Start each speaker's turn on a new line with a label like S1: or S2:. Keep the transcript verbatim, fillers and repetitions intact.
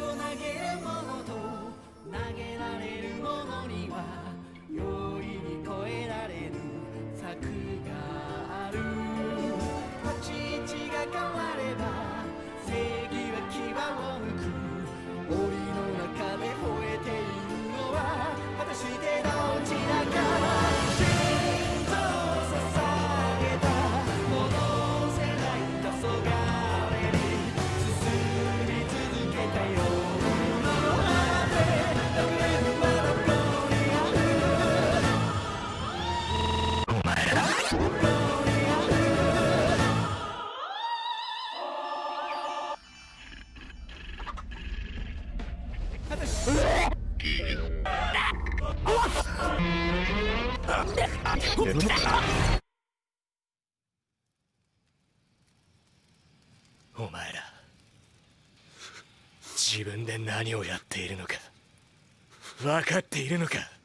S1: 投げるものと投げられるものには容易に越えられぬ策がある。立ち位置が変われば正義は牙をむく。檻の中で吠えているのは果たしてどちらか。心臓を捧げた戻せない黄昏に進み続けたよ。物の果てどこはどこにある。お前らどこにある。果たしてお前ら自分で何をやっているのか分かっているのか。